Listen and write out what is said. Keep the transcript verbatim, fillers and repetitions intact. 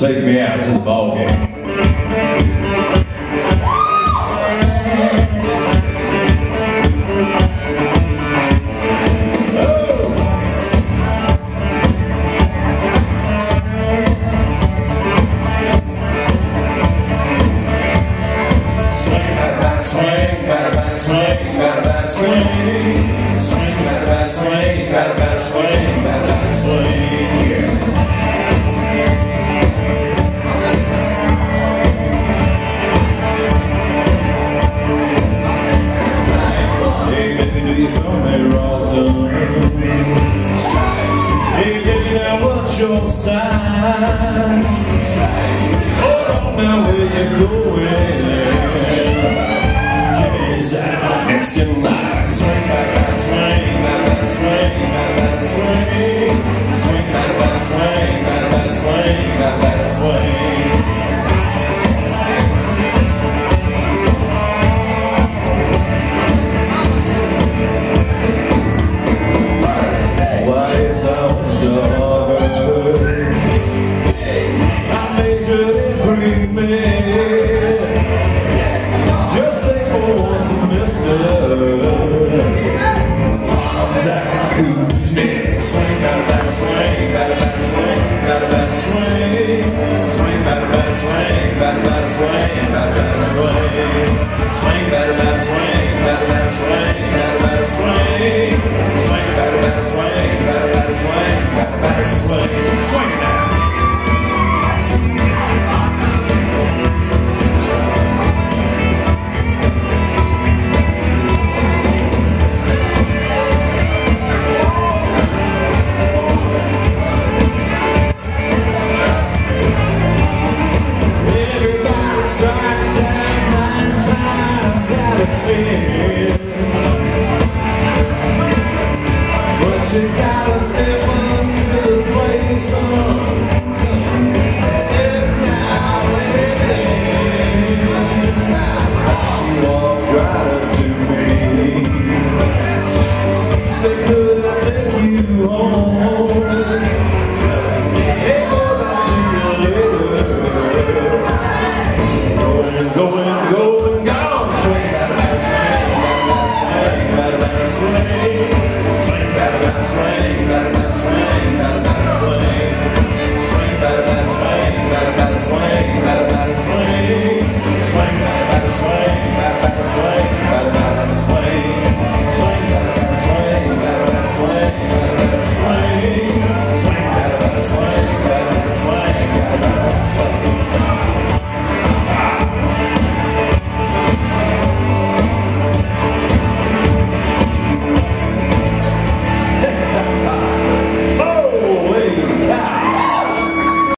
Take me out to the ball game. Your sign. Oh, now where you going? Jimmy's out next in line. Swing, back, back, swing, back, back, swing, back, back, swing, swing, back, back, swing, back, back, swing, back, back, swing. Why is our window? Just take for some mister. Tom's out, who's next? Swing, batter, batter, swing, batter, batter, swing, batter, batter, swing, swing, batter, batter, swing, batter, batter, swing, batter, batter, swing, swing, batter, batter, swing, batter, batter, swing, batter, batter, swing, swing, batter, batter, swing, batter, batter, swing, batter, batter, swing, swing it now. But you gotta step up to the plate, son. Every now and then, she walked right up to me. Said, could